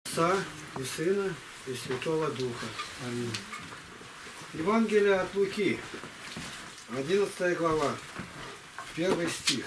Отца и Сына и Святого Духа. Аминь. Евангелие от Луки, 11 глава, 1 стих.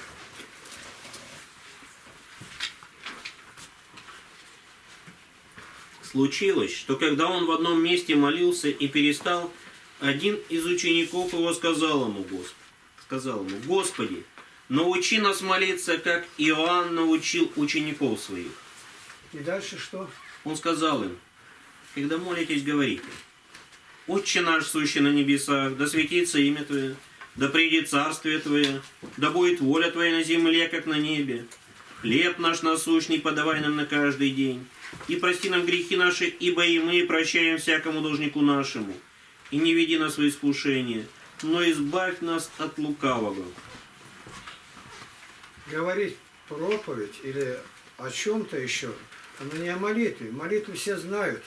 Случилось, что когда он в одном месте молился и перестал, один из учеников его сказал ему, «Господи, научи нас молиться, как Иоанн научил учеников своих». И дальше что? Он сказал им, когда молитесь, говорите: «Отче наш, сущий на небесах, да светится имя Твое, да придет царствие Твое, да будет воля Твоя на земле, как на небе. Хлеб наш насущный подавай нам на каждый день, и прости нам грехи наши, ибо и мы прощаем всякому должнику нашему. И не веди нас в искушение, но избавь нас от лукавого». Говорить проповедь или о чем-то еще, но не о молитве. Молитву все знают.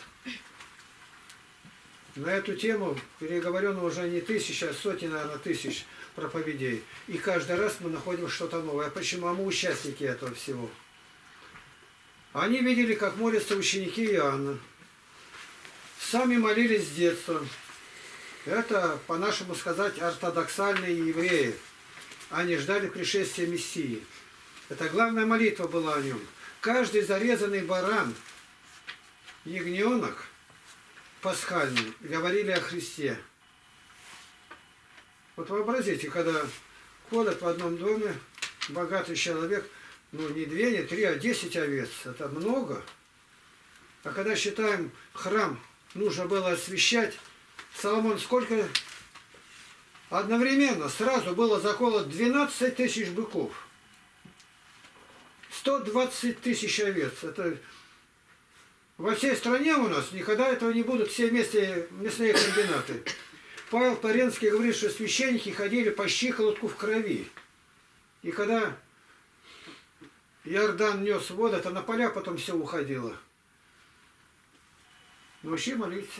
На эту тему переговорено уже не тысячи, а сотни, наверное, тысяч проповедей. И каждый раз мы находим что-то новое. А почему? А мы участники этого всего. Они видели, как молятся ученики Иоанна. Сами молились с детства. Это, по-нашему сказать, ортодоксальные евреи. Они ждали пришествия Мессии. Это главная молитва была о нем. Каждый зарезанный баран, ягненок пасхальный, говорили о Христе. Вот вообразите, когда ходят в одном доме богатый человек, ну не 2, не 3, а 10 овец. Это много. А когда считаем, храм нужно было освящать, Соломон сколько одновременно сразу было заколото 12 тысяч быков, 120 тысяч овец. Это во всей стране у нас никогда этого не будут, все вместе мясные комбинаты. Павел Паренский говорит, что священники ходили по щиколотку в крови. И когда Иордан нес воду, это на поля потом все уходило. Научи молиться.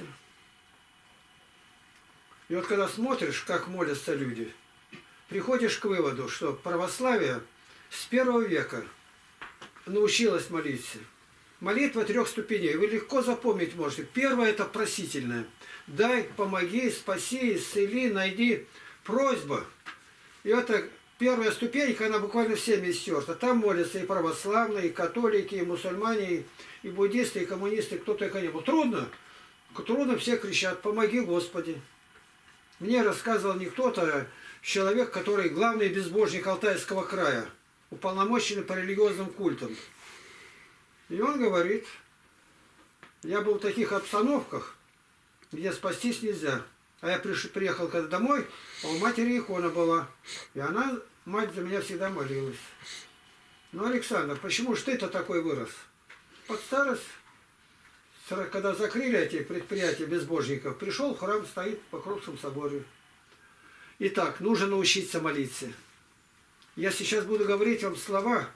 И вот когда смотришь, как молятся люди, приходишь к выводу, что православие с 1 века научилось молиться. Молитва 3 ступеней. Вы легко запомнить можете. Первая — это просительная. Дай, помоги, спаси, исцели, найди. Просьба. И это первая ступенька, она буквально всеми истерта. Там молятся и православные, и католики, и мусульмане, и буддисты, и коммунисты, кто только не был. Трудно. Трудно, все кричат: «Помоги, Господи». Мне рассказывал не кто-то, а человек, который главный безбожник Алтайского края, уполномоченный по религиозным культам. И он говорит: я был в таких обстановках, где спастись нельзя. А я приехал когда домой, а у матери икона была. И она, мать, за меня всегда молилась. Ну, Александр, почему же ты-то такой вырос? Под старость, когда закрыли эти предприятия безбожников, пришел в храм, стоит в Покровском соборе. Итак, нужно научиться молиться. Я сейчас буду говорить вам слова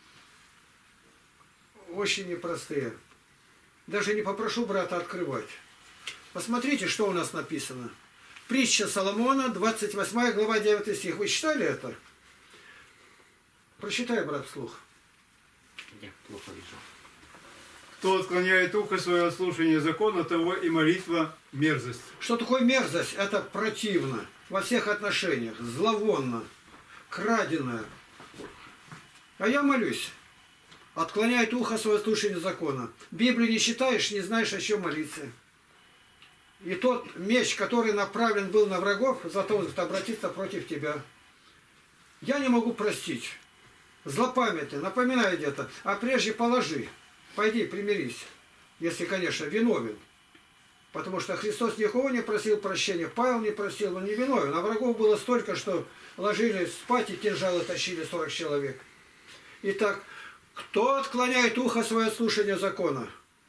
очень непростые. Даже не попрошу брата открывать. Посмотрите, что у нас написано. Притча Соломона, 28 глава, 9 стих. Вы читали это? Прочитай, брат, вслух. Я плохо вижу. Кто отклоняет ухо свое от слушания закона, того и молитва мерзость. Что такое мерзость? Это противно во всех отношениях, зловонно, краденое. А я молюсь. Отклоняет ухо свое от слушания закона. Библию не читаешь, не знаешь, о чем молиться. И тот меч, который направлен был на врагов, за то, кто обратится против тебя. Я не могу простить. Злопамятный, напоминаю где-то. А прежде положи. Пойди, примирись. Если, конечно, виновен. Потому что Христос никого не просил прощения. Павел не просил, он не виновен. А врагов было столько, что ложили спать и кинжалы тащили 40 человек. Итак, кто отклоняет ухо свое от слушания закона?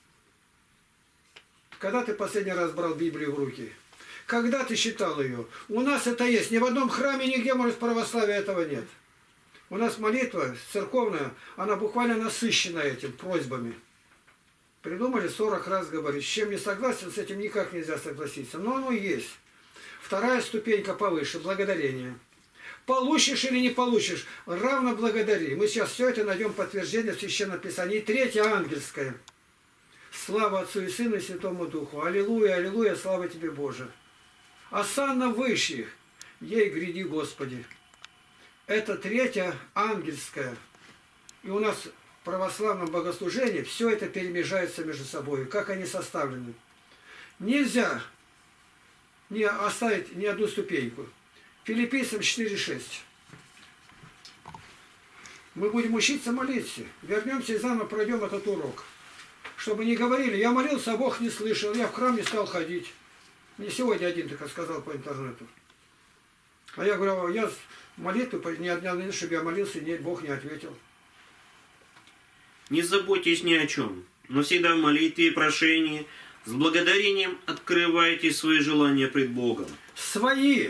Когда ты последний раз брал Библию в руки? Когда ты читал ее? У нас это есть. Ни в одном храме, нигде, может, в православии этого нет. У нас молитва церковная, она буквально насыщена этим, просьбами. Придумали 40 раз говорить. С чем не согласен, с этим никак нельзя согласиться. Но оно есть. Вторая ступенька повыше, благодарение. Получишь или не получишь, равно благодари. Мы сейчас все это найдем подтверждение в Священном Писании. И третья ангельская. Слава Отцу и Сыну и Святому Духу. Аллилуйя, аллилуйя, слава Тебе, Боже. Осанна высших, ей гряди, Господи. Это третья ангельская. И у нас в православном богослужении все это перемежается между собой, как они составлены. Нельзя не оставить ни одну ступеньку. Филиппийцам 4:6. Мы будем учиться молиться. Вернемся и заново пройдем этот урок. Чтобы не говорили, я молился, а Бог не слышал, я в храм не стал ходить. Мне сегодня один так сказал по интернету. А я говорю, я молитву ни одна, чтобы я молился, нет, Бог не ответил. Не заботьтесь ни о чем, но всегда в молитве и прошении с благодарением открывайте свои желания пред Богом. Свои.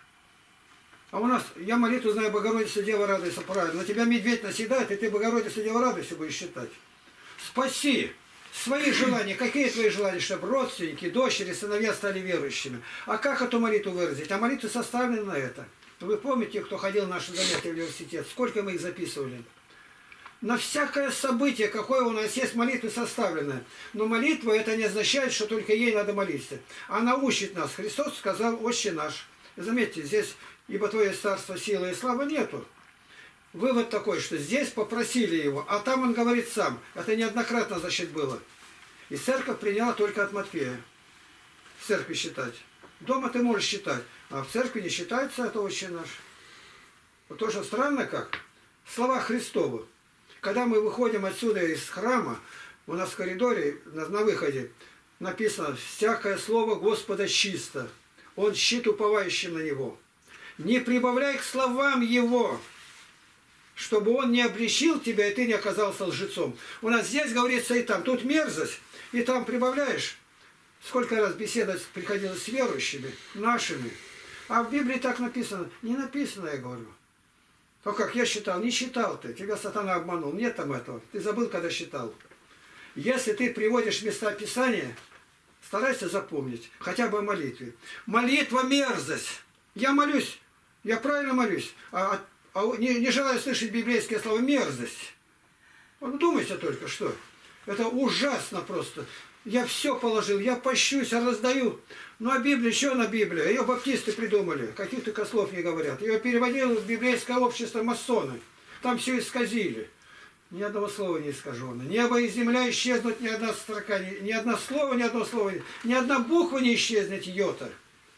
А у нас, я молитву знаю, Богородица, Дева, радуйся, правильно. На тебя медведь наседает, и ты, Богородица, Дева, радуйся, будешь считать. Спаси свои желания. Какие твои желания? Чтобы родственники, дочери, сыновья стали верующими. А как эту молитву выразить? А молитвы составлены на это. Вы помните, кто ходил в наши занятия в университет? Сколько мы их записывали? На всякое событие, какое у нас есть, молитвы составлены. Но молитва это не означает, что только ей надо молиться. Она учит нас. Христос сказал, Отче наш. И заметьте, здесь, ибо Твое царство, сила и слава нету. Вывод такой, что здесь попросили его, а там он говорит сам. Это неоднократно, значит, было. И церковь приняла только от Матфея. В церкви считать. Дома ты можешь считать, а в церкви не считается это Отче наш. Вот тоже странно как. Слова Христовы. Когда мы выходим отсюда из храма, у нас в коридоре, на выходе, написано «Всякое слово Господа чисто, Он щит уповающим на Него. Не прибавляй к словам Его, чтобы Он не обличил тебя, и ты не оказался лжецом». У нас здесь говорится и там. Тут мерзость, и там прибавляешь. Сколько раз беседовать приходилось с верующими, нашими. А в Библии так написано. Не написано, я говорю. То как я считал, не считал ты, тебя сатана обманул, нет там этого, ты забыл, когда считал. Если ты приводишь места Писания, старайся запомнить, хотя бы о молитве. Молитва мерзость. Я молюсь, я правильно молюсь, не желаю слышать библейские слова мерзость. Ну, думайте только, что. Это ужасно просто. Я все положил, я пощусь, я раздаю. Ну а Библия, что на Библии? Ее баптисты придумали, каких только слов не говорят. Ее переводило в библейское общество масоны. Там все исказили. Ни одного слова не искажено. Небо и земля исчезнут, ни одна строка, ни одно слово, ни одно слово, ни одна буква не исчезнет, йота.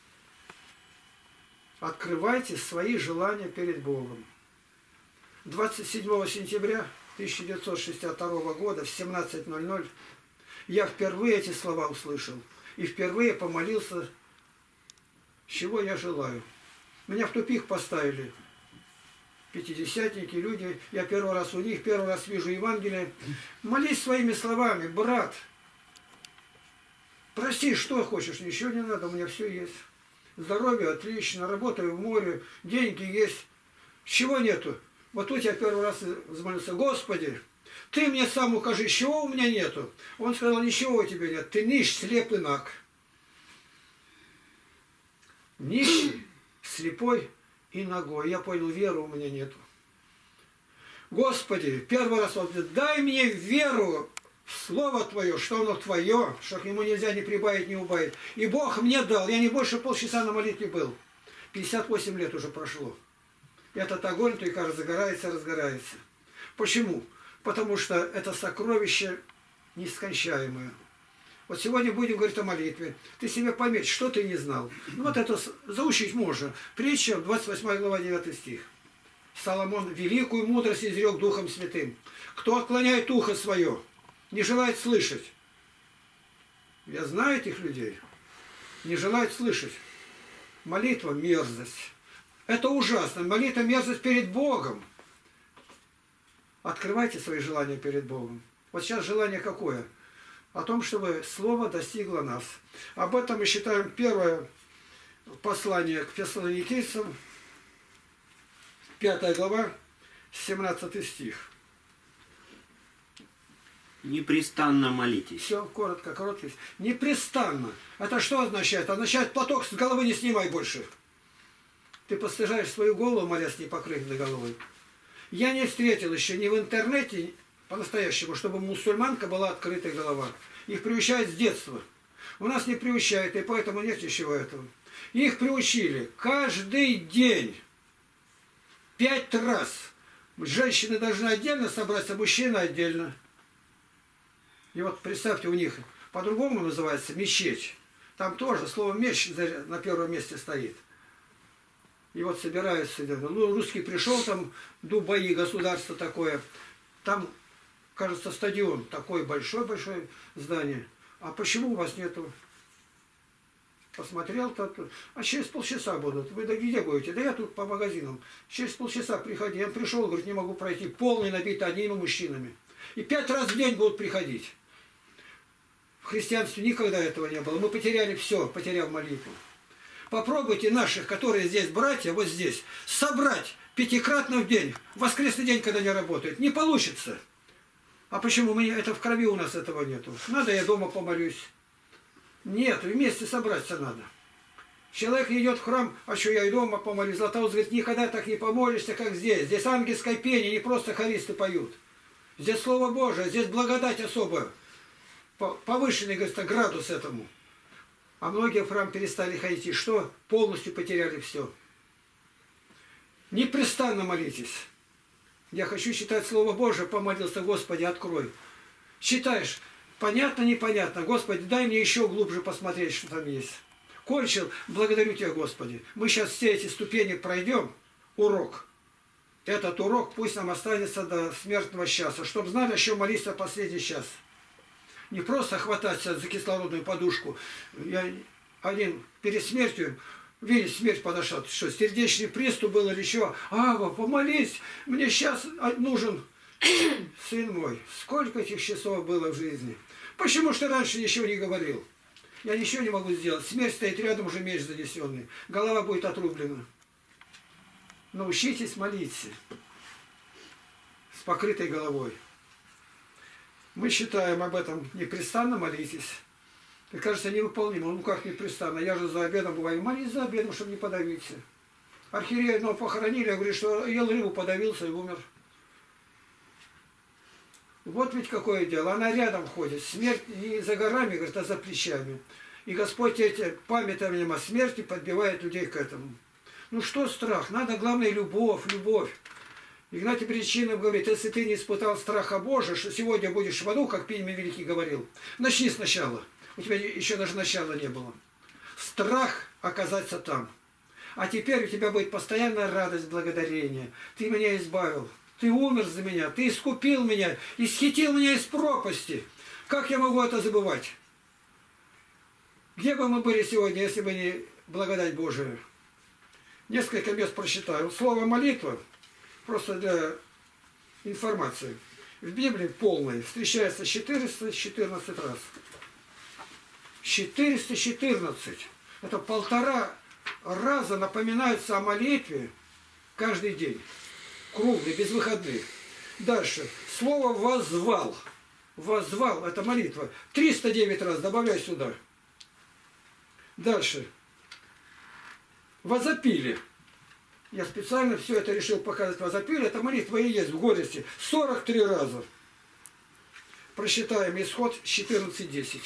Открывайте свои желания перед Богом. 27 сентября 1962 года в 17:00 я впервые эти слова услышал. И впервые помолился, чего я желаю. Меня в тупик поставили. Пятидесятники, люди. Я первый раз у них, первый раз вижу Евангелие. Молись своими словами, брат. Проси, что хочешь, ничего не надо, у меня все есть. Здоровье отлично, работаю в море, деньги есть. Чего нету? Вот тут я первый раз взмолился, Господи, Ты мне сам укажи, чего у меня нету. Он сказал, ничего у тебя нет, ты нищ, слеп и наг. Нищий, слепой и ногой. Я понял, веры у меня нету. Господи, первый раз он говорит, дай мне веру в Слово Твое, что оно Твое, что к нему нельзя ни прибавить, ни убавить. И Бог мне дал, я не больше полчаса на молитве был. 58 лет уже прошло. Этот огонь только разгорается, разгорается. Почему? Потому что это сокровище нескончаемое. Вот сегодня будем говорить о молитве. Ты себе пометь, что ты не знал. Ну вот это заучить можно. Притча, 28 глава, 9 стих. Соломон великую мудрость изрек Духом Святым. Кто отклоняет ухо свое, не желает слышать. Я знаю этих людей. Не желают слышать. Молитва – мерзость. Это ужасно. Молитва – мерзость перед Богом. Открывайте свои желания перед Богом. Вот сейчас желание какое? О том, чтобы Слово достигло нас. Об этом мы считаем первое послание к Фессалоникийцам, 5 глава, 17 стих. Непрестанно молитесь. Все, коротко, короткий. Непрестанно. Это что означает? Означает, платок с головы не снимай больше. Ты постыжаешь свою голову, молясь не покрытой головой. Я не встретил еще ни в интернете, по-настоящему, чтобы мусульманка была открытая голова. Их приучают с детства. У нас не приучают, и поэтому нет ничего этого. Их приучили каждый день 5 раз. Женщины должны отдельно собраться, мужчины отдельно. И вот представьте, у них по-другому называется мечеть. Там тоже слово меч на первом месте стоит. И вот собираются, ну, русский пришел, там Дубаи, государство такое. Там, кажется, стадион, такое большое-большое здание. А почему у вас нету? Посмотрел, а через полчаса будут. Вы где будете? Да я тут по магазинам. Через полчаса приходи. Я пришел, говорит, не могу пройти. Полный набит одними мужчинами. И 5 раз в день будут приходить. В христианстве никогда этого не было. Мы потеряли все, потеряв молитву. Попробуйте наших, которые здесь братья, вот здесь, собрать 5-кратно в день. В воскресный день, когда не работают. Не получится. А почему? Это в крови у нас этого нету. Надо, я дома помолюсь. Нет, вместе собраться надо. Человек идет в храм, а что я и дома помолюсь. Златоуст говорит, никогда так не помолишься, как здесь. Здесь ангельское пение, не просто хористы поют. Здесь Слово Божие, здесь благодать особая. Повышенный, говорит, градус этому. А многие в храм перестали ходить. И что? Полностью потеряли все. Непрестанно молитесь. Я хочу читать Слово Божие, помолился, Господи, открой. Читаешь, понятно, непонятно. Господи, дай мне еще глубже посмотреть, что там есть. Кончил, благодарю Тебя, Господи. Мы сейчас все эти ступени пройдем, урок. Этот урок пусть нам останется до смертного часа, чтобы знали, еще молиться в последний час. Не просто хвататься за кислородную подушку. Я один перед смертью, видишь, смерть подошла. Что, сердечный приступ был или еще? Ава, помолись, мне сейчас нужен сын мой. Сколько этих часов было в жизни? Почему что раньше ничего не говорил? Я ничего не могу сделать. Смерть стоит рядом, уже меч занесенный. Голова будет отрублена. Научитесь молиться с покрытой головой. Мы считаем об этом непрестанно молитесь. И кажется невыполнимо. Ну как непрестанно? Я же за обедом бываю. Молись за обедом, чтобы не подавиться. Архиерея одного похоронили, я говорю, что ел рыбу, подавился и умер. Вот ведь какое дело. Она рядом ходит. Смерть не за горами, говорит, а за плечами. И Господь эти памятованием о смерти подбивает людей к этому. Ну что страх? Надо, главное, любовь, любовь. Игнатий Причинов говорит, если ты не испытал страха Божия, что сегодня будешь в аду, как Пимен Великий говорил, начни сначала. У тебя еще даже начала не было. Страх оказаться там. А теперь у тебя будет постоянная радость, благодарение. Ты меня избавил. Ты умер за меня. Ты искупил меня. Исхитил меня из пропасти. Как я могу это забывать? Где бы мы были сегодня, если бы не благодать Божия? Несколько мест прочитаю. Слово молитва. Просто для информации. В Библии полной встречается 414 раз. 414. Это 1,5 раза напоминается о молитве каждый день. Круглый, без выходных. Дальше. Слово «воззвал». «Воззвал» – это молитва. 309 раз добавляй сюда. Дальше. «Возопили». Я специально все это решил показать. Возопили, это молитва и есть в горести. 43 раза. Просчитаем исход 14:10.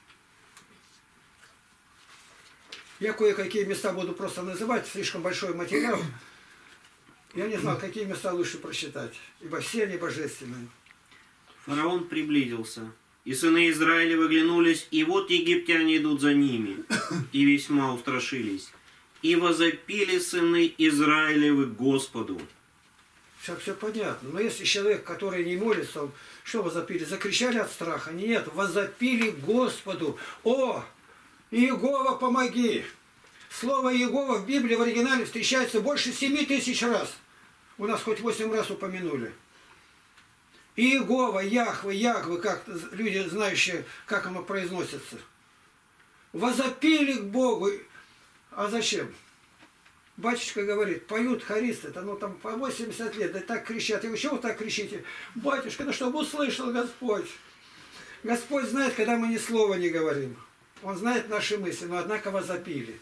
Я кое-какие места буду просто называть, слишком большой материал. Я не знал, какие места лучше просчитать, ибо все они божественные. Фараон приблизился, и сыны Израилевы оглянулись, и вот египтяне идут за ними, и весьма устрашились. И возопили сыны Израилевы Господу. Все понятно. Но если человек, который не молится, он что возопили? Закричали от страха? Нет, возопили Господу. О, Иегова, помоги! Слово Иегова в Библии в оригинале встречается больше 7000 раз. У нас хоть 8 раз упомянули. Иегова, Яхве, Ягвы, как люди, знающие, как оно произносится. Возопили к Богу. А зачем? Батюшка говорит, поют хористы, это ну там по 80 лет, да так кричат. И вы чего так кричите? Батюшка, ну чтобы услышал Господь. Господь знает, когда мы ни слова не говорим. Он знает наши мысли, но однако возопили.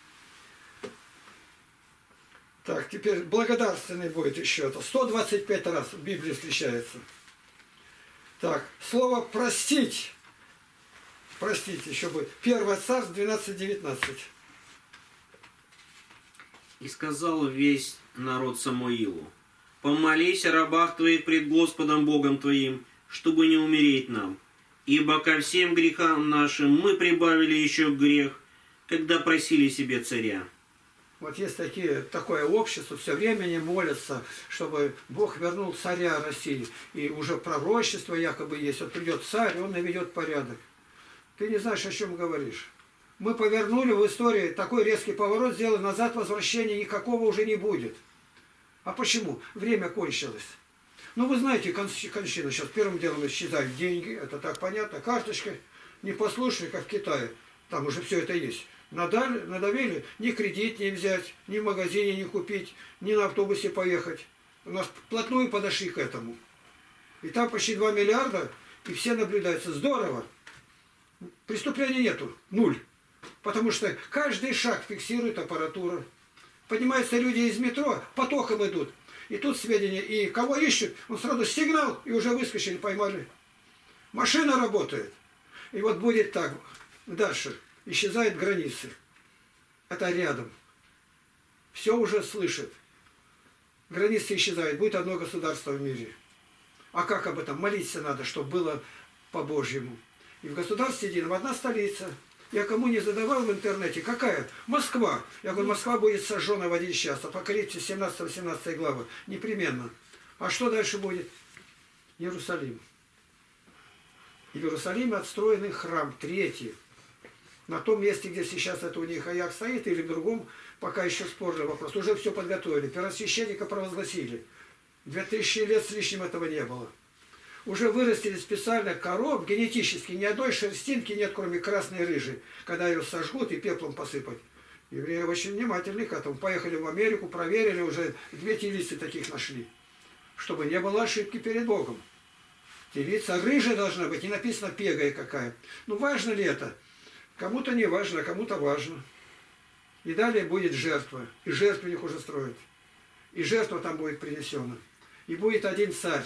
Так, теперь благодарственный будет еще. Это 125 раз в Библии встречается. Так, слово «простить». Простите, еще бы. 1 Царств 12:19. И сказал весь народ Самуилу: «Помолись о рабах твоих пред Господом Богом твоим, чтобы не умереть нам. Ибо ко всем грехам нашим мы прибавили еще грех, когда просили себе царя». Вот есть такое общество, все время не молятся, чтобы Бог вернул царя России. И уже пророчество якобы есть. Вот придет царь, он наведет порядок. Ты не знаешь, о чем говоришь. Мы повернули в истории, такой резкий поворот сделали, назад возвращения никакого уже не будет. А почему? Время кончилось. Ну, вы знаете, кончина сейчас первым делом исчезают деньги, это так понятно, карточка, непослушная, как в Китае, там уже все это есть. Надавили, ни кредит не взять, ни в магазине не купить, ни на автобусе поехать. У нас вплотную подошли к этому. И там почти 2 миллиарда, и все наблюдаются. Здорово. Преступлений нету, 0. Потому что каждый шаг фиксирует аппаратура. Поднимаются люди из метро, потоком идут. И тут сведения, и кого ищут, он сразу сигнал, и уже выскочили, поймали. Машина работает. И вот будет так. Дальше. Исчезают границы. Это рядом. Все уже слышит. Границы исчезают. Будет одно государство в мире. А как об этом? Молиться надо, чтобы было по-божьему. И в государстве едином одна столица. Я кому не задавал в интернете, какая? Москва. Я говорю, Москва будет сожжена в 1 час. Апокалипсис 17-18 главы. Непременно. А что дальше будет? Иерусалим. И в Иерусалиме отстроенный храм, 3-й. На том месте, где сейчас это у них Аяк стоит, или в другом, пока еще спорный вопрос. Уже все подготовили. Первосвященника провозгласили. 2000 лет с лишним этого не было. Уже вырастили специально коров генетически. Ни одной шерстинки нет, кроме красной и рыжей. Когда ее сожгут и пеплом посыпать. Евреи очень внимательны к этому. Поехали в Америку, проверили, уже 2 телицы таких нашли. Чтобы не было ошибки перед Богом. Телица рыжая должна быть, не написано пегая какая. Ну важно ли это? Кому-то не важно, а кому-то важно. И далее будет жертва. И жертвенник уже строят. И жертва там будет принесена. И будет один царь.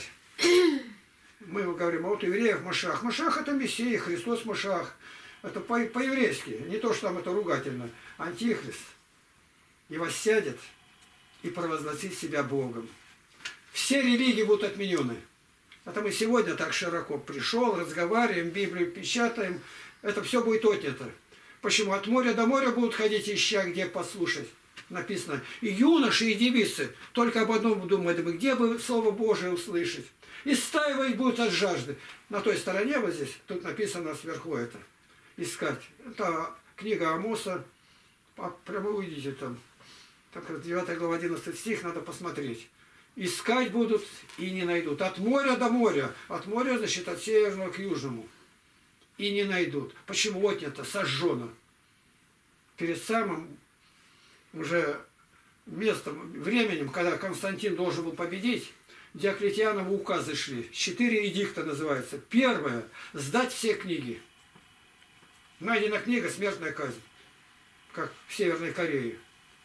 Мы говорим, а вот евреев Машах. Машах это Мессия, Христос Машах. Это по-еврейски. Не то, что там это ругательно. Антихрист. И воссядет и провозгласит себя Богом. Все религии будут отменены. Это мы сегодня так широко пришел, разговариваем, Библию печатаем. Это все будет отнято. Почему? От моря до моря будут ходить, ища, где послушать. Написано. И юноши, и девицы только об одном думают, где бы Слово Божие услышать. И стаивать будут от жажды. На той стороне вот здесь, тут написано сверху это. Искать. Это книга Амоса. Прямо увидите там. Так, 9 глава 11 стих, надо посмотреть. Искать будут и не найдут. От моря до моря. От моря, значит, от северного к южному. И не найдут. Почему отнято? Сожжено. Перед самым уже местом, временем, когда Константин должен был победить, Диоклетиановы указы шли. 4 эдикта называется. Первое. Сдать все книги. Найдена книга «Смертная казнь». Как в Северной Корее.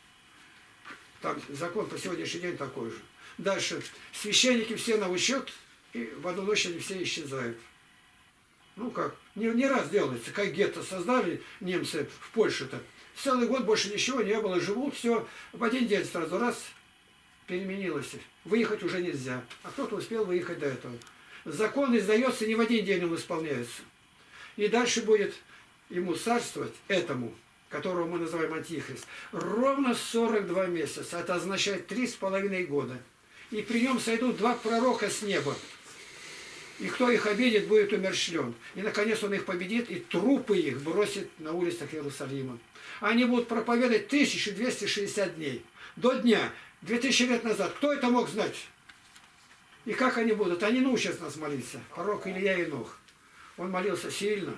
Там закон по сегодняшний день такой же. Дальше. Священники все на учет, и в одну ночь они все исчезают. Ну как? Не раз делается. Как гетто создали немцы в Польше-то. Целый год больше ничего не было. Живут, все. В один день сразу раз переменилось. Выехать уже нельзя. А кто-то успел выехать до этого. Закон издается, не в один день он исполняется. И дальше будет ему царствовать, этому, которого мы называем Антихрист, ровно 42 месяца. Это означает 3,5 года. И при нем сойдут 2 пророка с неба. И кто их обидит, будет умерщвлен. И, наконец, он их победит, и трупы их бросит на улицах Иерусалима. Они будут проповедовать 1260 дней. До дня. 2000 лет назад. Кто это мог знать? И как они будут? Они научат нас молиться. Пророк Илья Енох. Он молился сильно.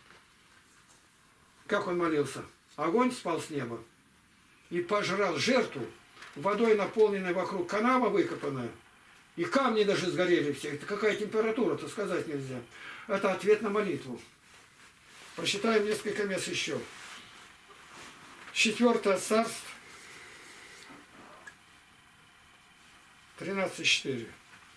Как он молился? Огонь спал с неба. И пожрал жертву, водой наполненной вокруг, канава выкопанная. И камни даже сгорели все. Это какая температура-то, сказать нельзя. Это ответ на молитву. Прочитаем несколько мест еще. 4 Царств, 13:4.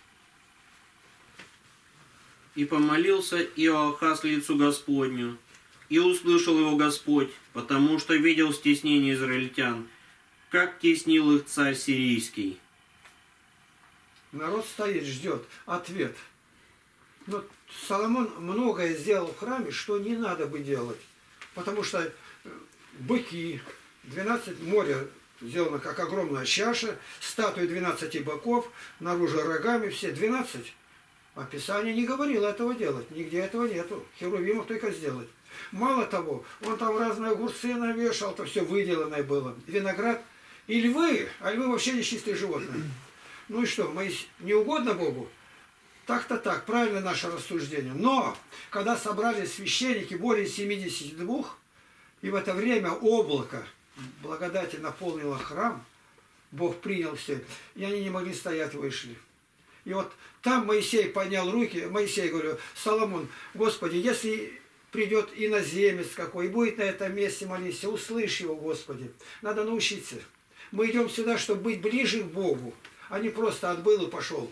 И помолился Иоахаз лицу Господню, И услышал его Господь, потому что видел стеснение израильтян, как теснил их царь сирийский. Народ стоит, ждет ответ. Но Соломон многое сделал в храме, что не надо бы делать. Потому что быки, 12 моря сделано как огромная чаша, статуи 12 боков, наружу рогами все 12. А Писание не говорило этого делать, нигде этого нету. Херувимов только сделать. Мало того, он там разные огурцы навешал, то все выделанное было. Виноград. И львы, а львы вообще нечистые животные. Ну и что, не угодно Богу? Так-то так, правильно наше рассуждение. Но, когда собрались священники, более 72, и в это время облако благодати наполнило храм, Бог принял все, и они не могли стоять, вышли. И вот там Моисей поднял руки, Моисей говорю, Соломон, Господи, если придет иноземец какой, и будет на этом месте молиться, услышь его, Господи. Надо научиться. Мы идем сюда, чтобы быть ближе к Богу, а не просто отбыл и пошел.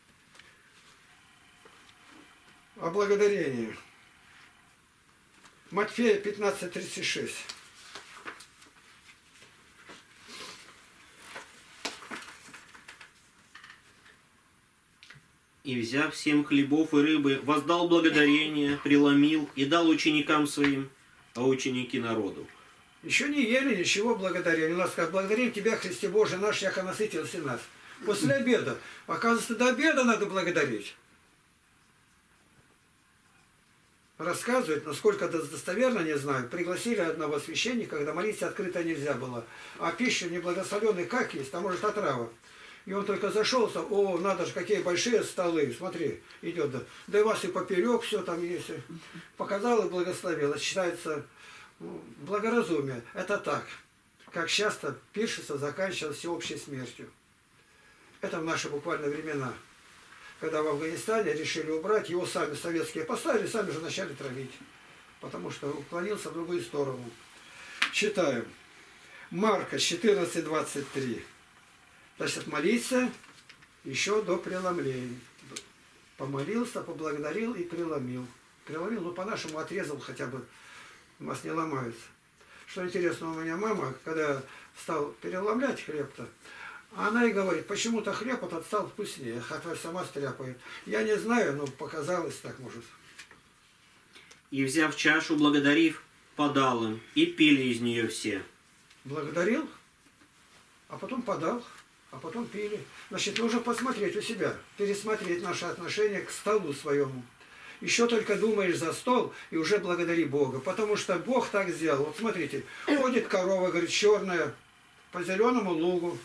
О благодарении. Матфея 15:36. И, взяв 7 хлебов и рыбы, воздал благодарение, преломил и дал ученикам своим, а ученики народу. Еще не ели ничего благодарения. У нас как благодарим Тебя, Христе Боже наш, яко насытился нас. После обеда. Оказывается, до обеда надо благодарить. Рассказывают, насколько достоверно, не знаю. Пригласили одного священника, когда молиться открыто нельзя было. А пищу неблагословенную как есть, а может отрава. И он только зашел, о, надо же, какие большие столы, смотри, идет, да. Да и вас и поперек все там есть. Показал и благословил. Это считается благоразумие. Это так, как часто пиршество заканчивалось всеобщей смертью. Это в наши буквально времена. Когда в Афганистане решили убрать, его сами советские поставили, сами же начали травить. Потому что уклонился в другую сторону. Читаем. Марка 14:23. Значит, молиться еще до преломления. Помолился, поблагодарил и преломил. Преломил, ну по-нашему отрезал хотя бы. У нас не ломаются. Что интересно, у меня мама, когда стал переломлять хлеб-то, она и говорит, почему-то хлеб этот стал вкуснее, хотя сама стряпает. Я не знаю, но показалось так, может. И, взяв чашу, благодарив, подал им, и пили из нее все. Благодарил, а потом подал, а потом пили. Значит, нужно посмотреть у себя, пересмотреть наше отношение к столу своему. Еще только думаешь за стол и уже благодари Бога, потому что Бог так сделал. Вот смотрите, ходит корова, говорит, черная, по зеленому лугу,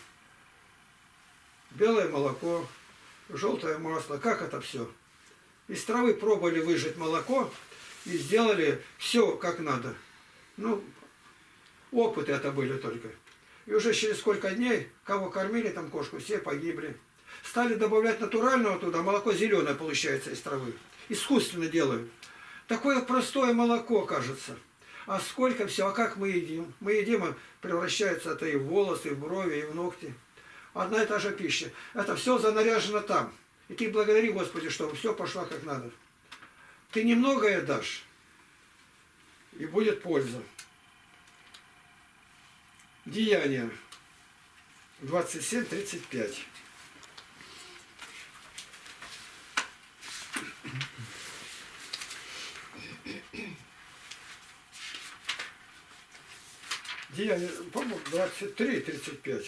белое молоко, желтое масло. Как это все? Из травы пробовали выжать молоко и сделали все как надо. Ну, опыты это были только. И уже через сколько дней, кого кормили там кошку, все погибли. Стали добавлять натурального туда, молоко зеленое получается из травы. Искусственно делают. Такое простое молоко, кажется. А сколько все, а как мы едим? Мы едим, а превращается это и в волосы, и в брови, и в ногти. Одна и та же пища. Это все занаряжено там. И ты благодари, Господи, чтобы все пошло как надо. Ты немногое дашь, и будет польза. Деяния 27:35. Деяния, по-моему, 23:35.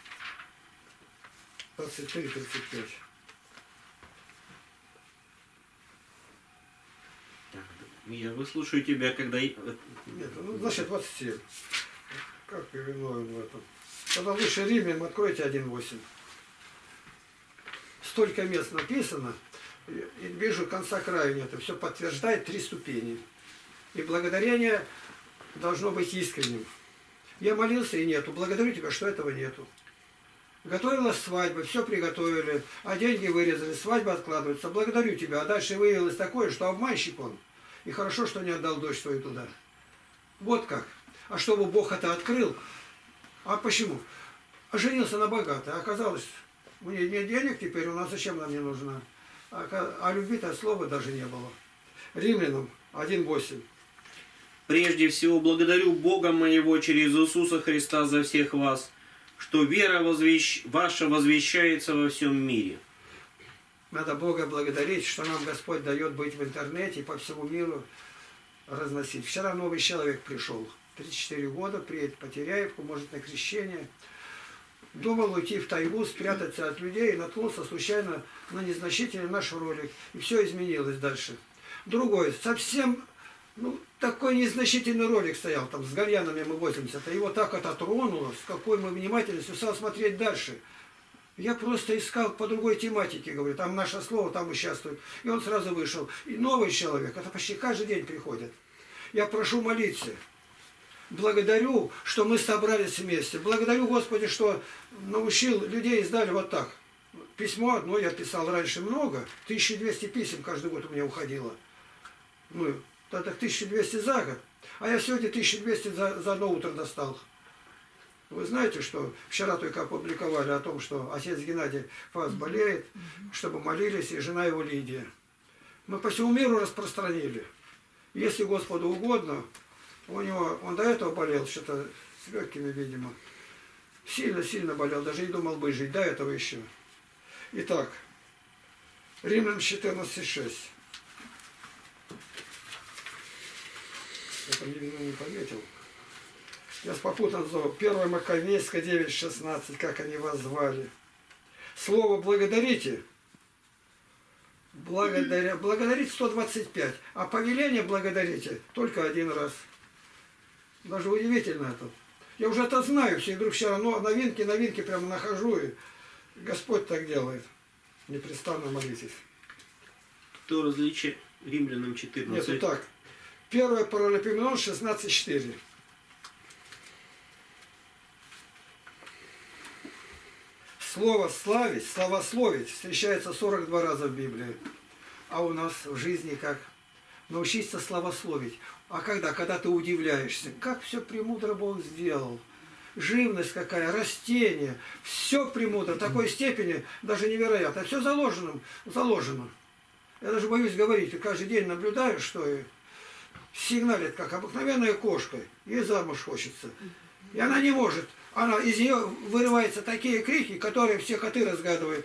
23:35. Я выслушаю тебя, когда... Нет, ну, значит, 27. Как я виновен в этом? Тогда лучше Римлянам откройте 1:8. Столько мест написано, и вижу, конца края нет. Все подтверждает 3 ступени. И благодарение должно быть искренним. Я молился и нету. Благодарю тебя, что этого нету. Готовилась свадьба, все приготовили, а деньги вырезали, свадьба откладывается. Благодарю тебя. А дальше выявилось такое, что обманщик он. И хорошо, что не отдал дочь свою туда. Вот как. А чтобы Бог это открыл. А почему? Женился на богатой. Оказалось, у нее нет денег теперь, у нас зачем нам не нужна? А любви-то слова даже не было. Римлянам 1:8. Прежде всего, благодарю Бога моего через Иисуса Христа за всех вас, что вера ваша возвещается во всем мире. Надо Бога благодарить, что нам Господь дает быть в интернете и по всему миру разносить. Вчера новый человек пришел. 34 года, приедет по Теряевку, может на крещение. Думал уйти в тайгу, спрятаться от людей, и наткнулся случайно на незначительный наш ролик. И все изменилось дальше. Другой, совсем, такой незначительный ролик стоял, там с гальянами мы возимся. Его так это тронуло, с какой мы внимательностью стал смотреть дальше. Я просто искал по другой тематике, говорю, там наше слово, там участвует. И он сразу вышел. И новый человек, это почти каждый день приходит. Я прошу молиться. Благодарю, что мы собрались вместе. Благодарю, Господи, что научил людей, издали вот так. Письмо одно я писал раньше много. 1200 писем каждый год у меня уходило. Это 1200 за год. А я сегодня 1200 за одно утро достал. Вы знаете, что вчера только опубликовали о том, что отец Геннадий Фас болеет, чтобы молились, и жена его Лидия. Мы по всему миру распространили. Если Господу угодно, он до этого болел, что-то с легкими, видимо. Сильно-сильно болел, даже не думал бы жить, до этого еще. Итак, Римлянам 14:6. Это не пометил. Я попутно назову. 1 Маковейская 9:16, как они вас звали. Слово благодарите. Благодарите 125, а повеление благодарите только один раз. Даже удивительно это. Я уже это знаю, все вдруг вчера новинки прямо нахожу, и Господь так делает. Непрестанно молитесь. Кто различает? Римлянам 14. Нет, так. 1 Паралипоменон 16:4. Слово «славить», «славословить» встречается 42 раза в Библии. А у нас в жизни как? Научиться славословить. А когда? Когда ты удивляешься, как все премудро Бог сделал. Живность какая, растение. Все премудро, в такой степени, даже невероятно. Все заложено. Я даже боюсь говорить. И каждый день наблюдаю, что сигналит, как обыкновенная кошка. Ей замуж хочется. И она не может. Из нее вырываются такие крики, которые все коты разгадывают.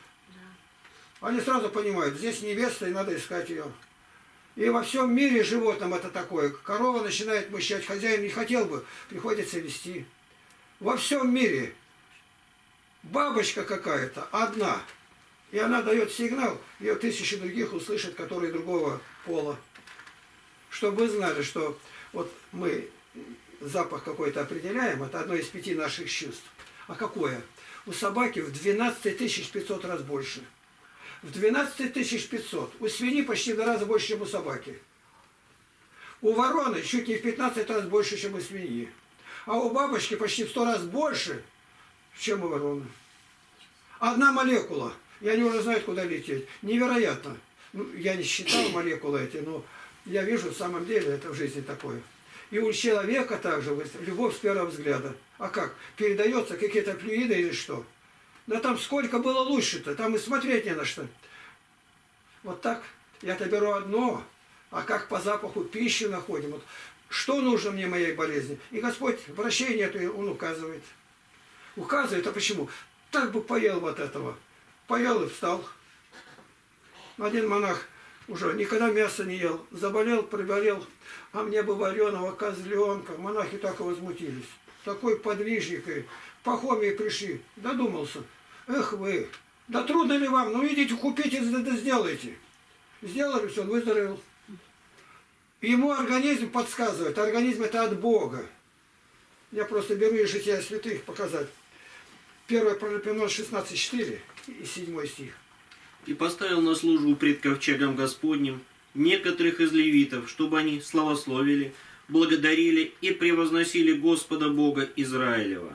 Они сразу понимают, здесь невеста, и надо искать ее. И во всем мире животным это такое. Корова начинает мычать, хозяин не хотел бы, приходится вести. Во всем мире бабочка какая-то одна, и она дает сигнал, ее тысячи других услышат, которые другого пола. Чтобы вы знали, что вот мы запах какой-то определяем, это одно из 5 наших чувств. А какое? У собаки в 12 500 раз больше. В 12 500. У свиньи почти в 2 раза больше, чем у собаки. У вороны чуть не в 15 раз больше, чем у свиньи. А у бабочки почти в 100 раз больше, чем у вороны. Одна молекула. И они уже знают, куда лететь. Невероятно. Я не считал молекулы эти, но я вижу, в самом деле, это в жизни такое. И у человека также любовь с первого взгляда. А как? Передается какие-то флюиды или что? Да там сколько было лучше-то, там и смотреть не на что. Вот так я-то беру одно, а как по запаху пищи находим. Вот, что нужно мне моей болезни? И Господь врачей нету, Он указывает. Указывает, а почему? Так бы поел вот этого. Поел и встал. Один монах уже никогда мясо не ел. Заболел, приболел. А мне бы вареного козленка. Монахи так и возмутились. Такой подвижник. И Пахомии пришли. Додумался. Эх вы. Да трудно ли вам? Ну идите, купите, да сделайте. Сделали все, он выздоровел. Ему организм подсказывает. Организм это от Бога. Я просто беру из жития святых показать. 1 Паралипоменон 16:4 и 7 стих. И поставил на службу пред ковчегом Господним некоторых из левитов, чтобы они славословили, благодарили и превозносили Господа Бога Израилева.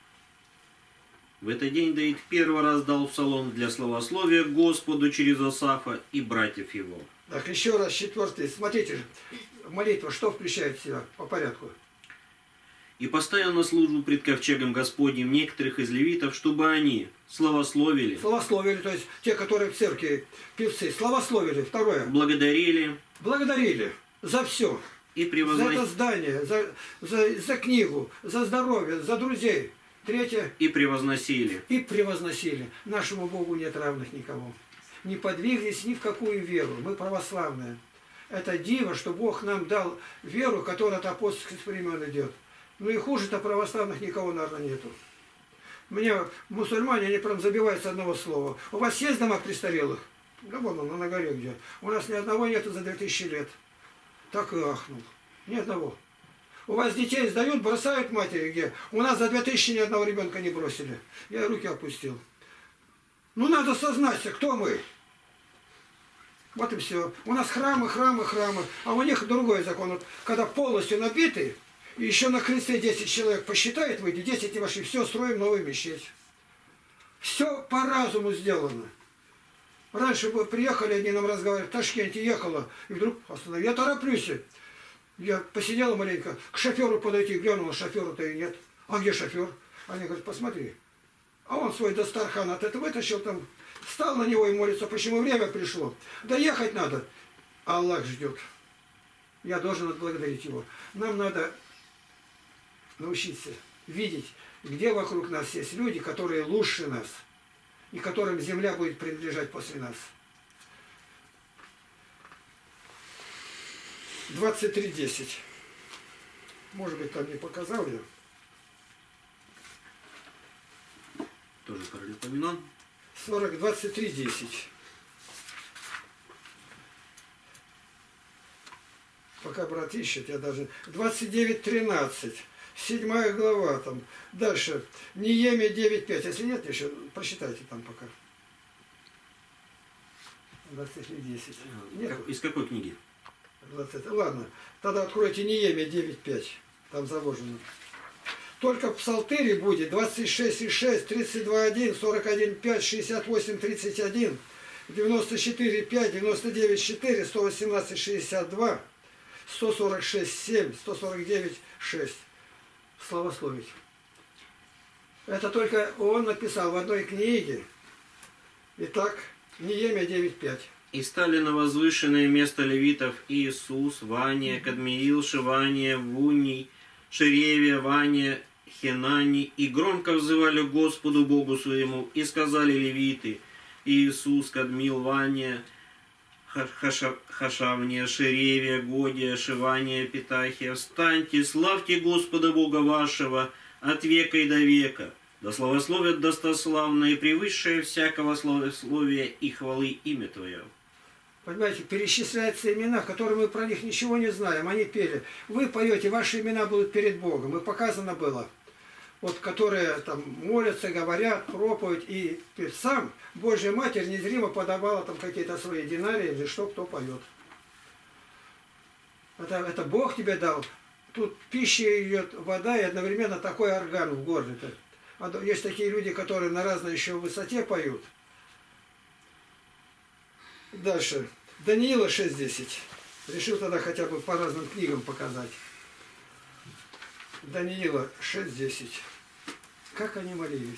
В этот день Давид первый раз дал псалом для славословия Господу через Асафа и братьев его. Так, еще раз 4. Смотрите же, молитва что включает в себя по порядку? И поставил на службу пред ковчегом Господним некоторых из левитов, чтобы они славословили. Славословили, то есть те, которые в церкви, певцы, славословили. 2. Благодарили. Благодарили за все. И За это превозносили. здание, за книгу, за здоровье, за друзей. Третье. И превозносили. И превозносили. Нашему Богу нет равных никого. Не подвиглись ни в какую веру. Мы православные. Это диво, что Бог нам дал веру, которая от апостольских времен идет. Ну и хуже-то православных никого, наверное, нету. Мне мусульмане, они прям забиваются одного слова. У вас есть дома престарелых? Да вон он, на горе где. У нас ни одного нету за 2000 лет. Так и ахнул. Ни одного. У вас детей сдают, бросают матери где? У нас за 2000 ни одного ребенка не бросили. Я руки опустил. Ну надо сознаться, кто мы. Вот и все. У нас храмы, храмы, храмы. А у них другой закон. Вот, когда полностью набиты, и еще на кресте 10 человек посчитает, выйдет, 10 не вошли, все, строим новую мечеть. Все по разуму сделано. Раньше мы приехали, они нам разговаривали, в Ташкенте ехала, и вдруг остановились. Я тороплюсь. Я посидела маленько, к шоферу подойти, глянула, шофера-то и нет. А где шофер? Они говорят, посмотри. А он свой Дастархан от этого вытащил, там, встал на него и молится, почему время пришло. Да ехать надо. Аллах ждет. Я должен отблагодарить его. Нам надо научиться видеть, где вокруг нас есть люди, которые лучше нас, и которым земля будет принадлежать после нас. 23:10. Может быть, там не показал я. Тоже Паралипоменон. 23:10. Пока брат ищет, я даже... 29:13. 7 глава там. Дальше. Неемия 9:5. Если нет еще, прочитайте там пока. 23:10. Нет? Из какой книги? 20. Ладно. Тогда откройте Неемия 9:5. Там заложено. Только в Псалтыре будет 26:6, 32:1, 41:5, 68:31, 94:5, 99:4, 118:62, 146:7, 149:6. Славословить. Это только он написал в одной книге. Итак, Неемия 9:5. И стали на возвышенное место левитов Иисус, Вания, Кадмиил, Шивания, Вуний, Шеревия, Вания, Хенани, и громко взывали к Господу Богу своему, и сказали левиты, Иисус, Кадмил, Вания, Хашавния, Шеревия, Годия, Шивания, Питахия, встаньте, славьте Господа Бога вашего от века и до века. Да славословят достославное и превысшее всякого славословия и хвалы имя Твое. Понимаете, перечисляются имена, которые мы про них ничего не знаем. Они пели. Вы поете, ваши имена будут перед Богом. И показано было. Вот которые там молятся, говорят, проповедь. И сам Божья Матерь незримо подавала там какие-то свои динарии или что, кто поет. Это Бог тебе дал. Тут пища идет, вода и одновременно такой орган в горле-то. Есть такие люди, которые на разной еще высоте поют. Дальше. Даниила 6:10. Решил тогда хотя бы по разным книгам показать. Даниила 6:10. Как они молились?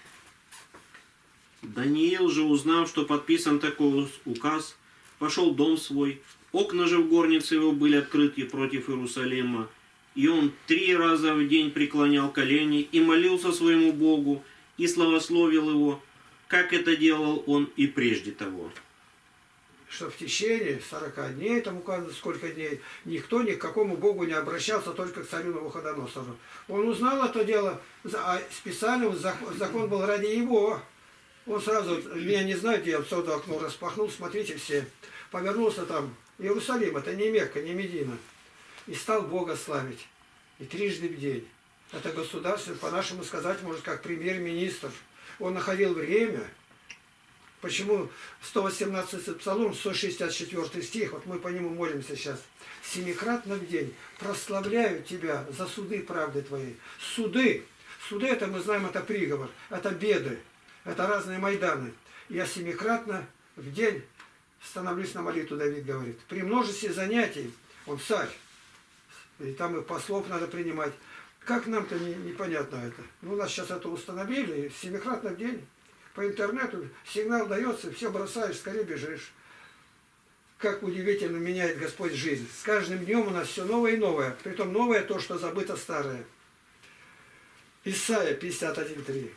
Даниил же, узнав, что подписан такой указ, пошел в дом свой. Окна же в горнице его были открыты против Иерусалима. И он 3 раза в день преклонял колени и молился своему Богу, и славословил его, как это делал он и прежде того. Что в течение 40 дней, там указано сколько дней, никто ни к какому Богу не обращался, только к царю Навуходоносору. Он узнал это дело, а специально закон был ради его. Он сразу, меня не знаю, где я в окно распахнул, смотрите все. Повернулся там, Иерусалим, это не Мекка, не Медина. И стал Бога славить. И 3 в день. Это государство, по-нашему сказать, может, как премьер-министр. Он находил время. Почему 118 псалом, 164 стих, вот мы по нему молимся сейчас. 7-кратно в день прославляю тебя за суды правды твоей. Суды. Суды, это мы знаем, это приговор, это беды, это разные майданы. Я 7-кратно в день становлюсь на молитву, Давид говорит. При множестве занятий, он царь, и там и послов надо принимать. Как нам-то непонятно это? Ну, у нас сейчас это установили, 7-кратно в день. По интернету сигнал дается, все бросаешь, скорее бежишь. как удивительно меняет Господь жизнь. С каждым днем у нас все новое и новое. Притом новое то, что забыто старое. Исайя 51:3.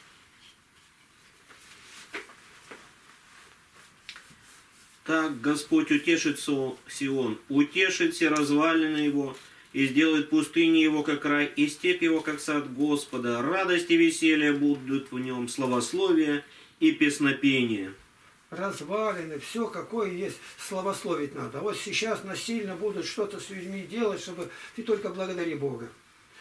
Так Господь утешит Сион, утешит все развалины его, и сделает пустыни его, как рай, и степь его, как сад Господа. Радость и веселье будут в нем, славословие и песнопение. Развалины, все какое есть, славословить надо. Вот сейчас насильно будут что-то с людьми делать, чтобы ты только благодари Бога.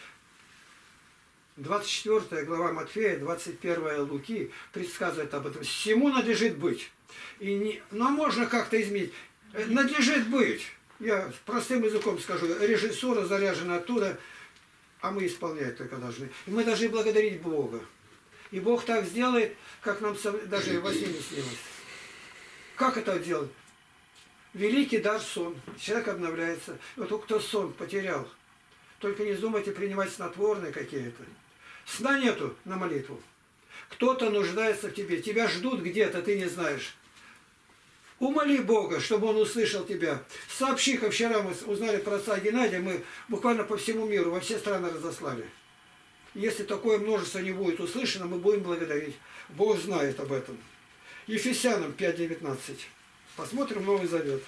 24 глава Матфея, 21 Луки предсказывает об этом. Всему надлежит быть. И не, но можно как-то изменить. Надлежит быть. Я простым языком скажу. Режиссура заряжена оттуда, а мы исполнять только должны. И мы должны благодарить Бога. И Бог так сделает, как нам даже во сне не снилось. Как это делать? Великий дар сон. Человек обновляется. Вот кто сон потерял, только не вздумайте принимать снотворные какие-то. Сна нету на молитву. Кто-то нуждается в тебе. Тебя ждут где-то, ты не знаешь. Умоли Бога, чтобы Он услышал тебя. Сообщи, как вчера мы узнали про отца Геннадия, мы буквально по всему миру, во все страны разослали. Если такое множество не будет услышано, мы будем благодарить. Бог знает об этом. Ефесянам 5:19. Посмотрим Новый Завет.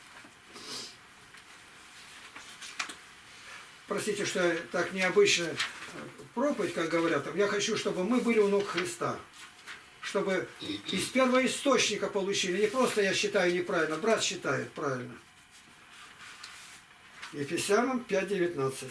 Простите, что я так необычно проповедь, как говорят. Я хочу, чтобы мы были у ног Христа. Чтобы из первоисточника получили. Не просто я считаю неправильно, брат считает правильно. Ефесянам 5:19.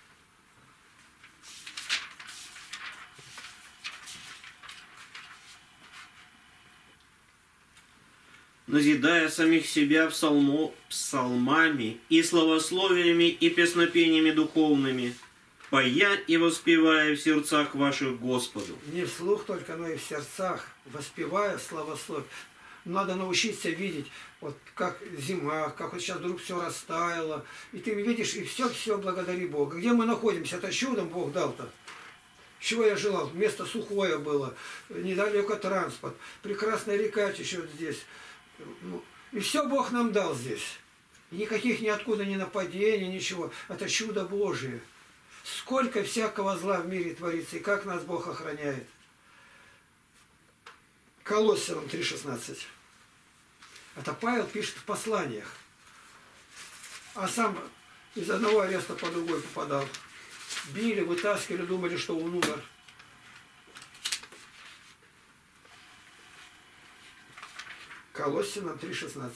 Назидая самих себя псалмами и славословиями и песнопениями духовными, поя и воспевая в сердцах ваших Господу. Не вслух только, но и в сердцах, воспевая славословие. Надо научиться видеть, вот как зима, как вот сейчас вдруг все растаяло. И ты видишь, и все благодари Бога. Где мы находимся? Это чудом Бог дал-то. Чего я желал? Место сухое было, недалеко транспорт, прекрасная река течет здесь. И все Бог нам дал здесь. И никаких ниоткуда ни нападений, ничего. Это чудо Божие. Сколько всякого зла в мире творится, и как нас Бог охраняет. Колоссянам 3:16. Это Павел пишет в посланиях. А сам из одного ареста по другой попадал. Били, вытаскивали, думали, что он умер. Колоссянам 3:16.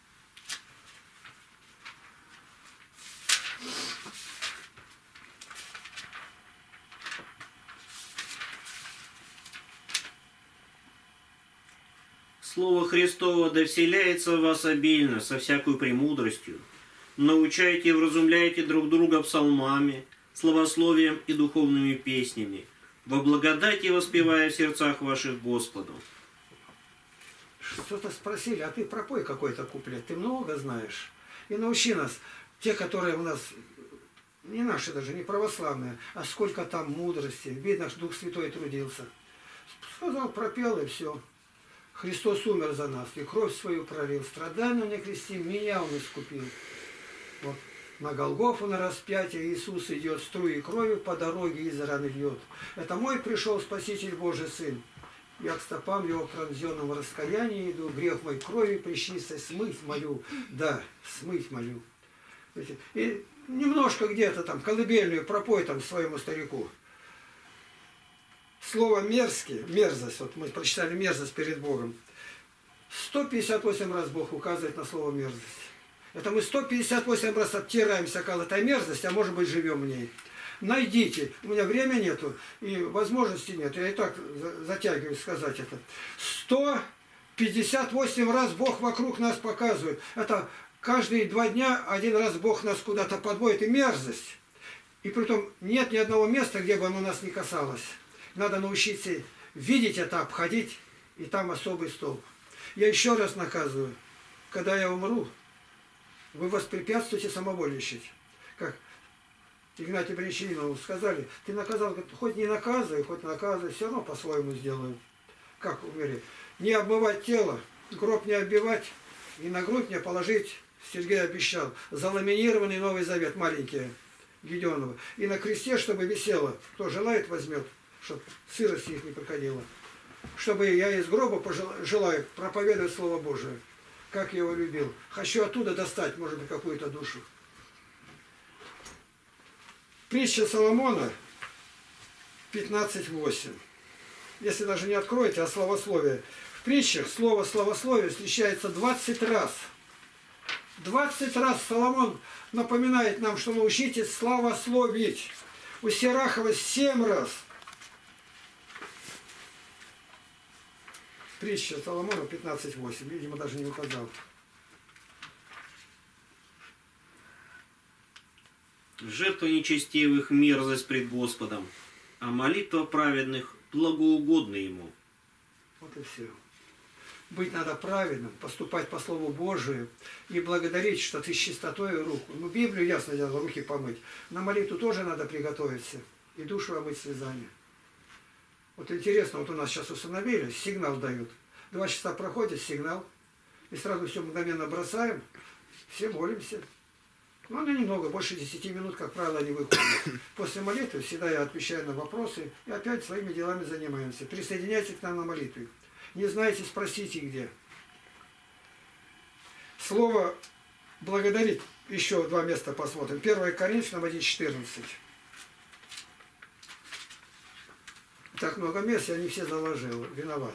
Слово Христово да вселяется в вас обильно, со всякой премудростью. Научайте и вразумляйте друг друга псалмами, славословием и духовными песнями, во благодати воспевая в сердцах ваших Господу. Что-то спросили, а ты пропой какой-то куплет, ты много знаешь. И научи нас, те, которые у нас, не наши даже, не православные, а сколько там мудрости. Видно, что Дух Святой трудился. Сказал, пропел, и все. Христос умер за нас, и кровь свою пролил. Страдания на кресте, меня Он искупил. Вот. На Голгофу, на распятие Иисус идет, струи крови по дороге из раны льет. Это мой пришел Спаситель Божий Сын. Я к стопам Его пронзенном раскаянии иду, грех мой крови причистой смыть молю. Да, смыть молю. И немножко где-то там колыбельную пропой там своему старику. Слово мерзкий, мерзость, вот мы прочитали мерзость перед Богом. 158 раз Бог указывает на слово мерзость. Это мы 158 раз обтираемся, как это мерзость, а может быть живем в ней. Найдите, у меня времени нету и возможности нет, я и так затягиваю сказать это. 158 раз Бог вокруг нас показывает. Это каждые 2 дня один раз Бог нас куда-то подводит, и мерзость. И притом нет ни одного места, где бы оно нас не касалось. Надо научиться видеть это, обходить, и там особый столб. Я еще раз наказываю, когда я умру, вы воспрепятствуете самовольничать. Как Игнатию Бринчанинову сказали, ты наказал, хоть не наказывай, хоть наказывай, все равно по-своему сделаю. Как умерли. Не обмывать тело, гроб не оббивать, И на грудь мне положить, Сергей обещал, заламинированный Новый Завет, маленькие, Гедеонова. И на кресте, чтобы висело, кто желает, возьмет, чтобы сырость их не приходила. Чтобы я из гроба желаю проповедовать Слово Божие, как я его любил. Хочу оттуда достать, может быть, какую-то душу. Притча Соломона 15:8. Если даже не откроете, а словословие. В притчах слово «словословие» встречается 20 раз. 20 раз Соломон напоминает нам, что научитесь славословить. У Сирахова 7 раз. Притча Соломона 15:8. Видимо, даже не указал. Жертва нечестивых – мерзость пред Господом, а молитва праведных – благоугодна Ему. Вот и все. Быть надо праведным, поступать по Слову Божию и благодарить, что ты с чистотой руку. Ну, Библию, ясно дело, руки помыть. На молитву тоже надо приготовиться и душу омыть слезами. Вот интересно, вот у нас сейчас установили, сигнал дают. 2 часа проходит, сигнал, и сразу все мгновенно бросаем, все молимся. Ну, она немного, больше 10 минут, как правило, не выходит. После молитвы всегда я отвечаю на вопросы и опять своими делами занимаемся. Присоединяйтесь к нам на молитве. Не знаете, спросите где. Слово «благодарить» еще 2 места посмотрим. 1 Коринфянам 1:14. Так много мест, я не все заложил. Виноват.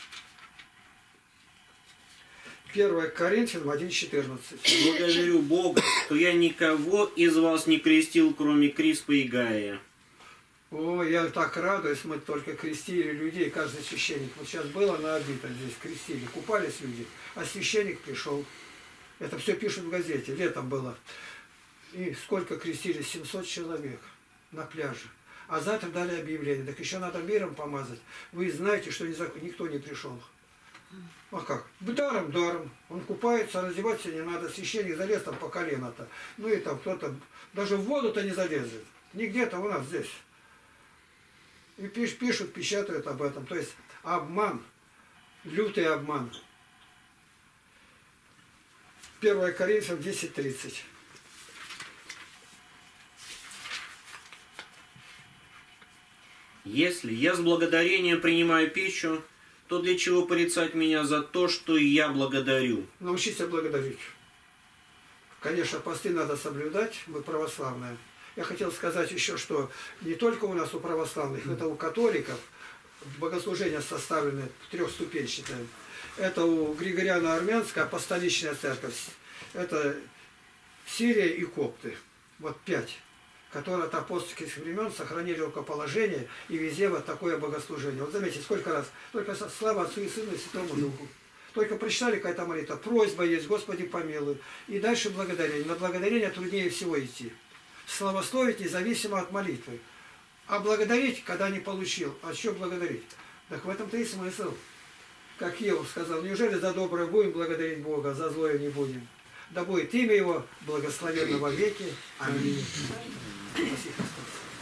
1 Коринфянам 1:14. Благодарю Бога, что я никого из вас не крестил, кроме Криспа и Гая. О, я так радуюсь, мы только крестили людей, каждый священник. Вот сейчас было на орбитах здесь, крестили, купались люди, а священник пришел. Это все пишут в газете, летом было. И сколько крестили? 700 человек на пляже. А завтра дали объявление, так еще надо миром помазать. Вы знаете, что никто не пришел. А как? Даром, даром. Он купается, раздеваться не надо. Священник залез там по колено-то. Ну и там кто-то даже в воду-то не залезет. Не где-то у нас здесь. И пишут, печатают об этом. То есть обман, лютый обман. 1 Коринфянам 10:30. Если я с благодарением принимаю пищу, то для чего порицать меня за то, что я благодарю? Научиться благодарить. Конечно, посты надо соблюдать, мы православные. Я хотел сказать еще, что не только у нас у православных, это у католиков богослужения составлены трехступенчатые. Это у Григориано-Армянская апостоличная церковь. Это Сирия и копты. Вот 5, которые от апостольских времен сохранили рукоположение и везде вот такое богослужение. Вот заметьте, сколько раз. Только слава Отцу и Сыну и Святому Духу. Только прочитали какая-то молитва. Просьба есть, Господи помилуй. И дальше благодарение. На благодарение труднее всего идти. Славословить независимо от молитвы. А благодарить, когда не получил. А что благодарить? Так в этом-то и смысл. Как Иов сказал, неужели за доброе будем благодарить Бога, а за злое не будем? Да будет имя Его благословенно во веки. Аминь. Спасибо, Христос.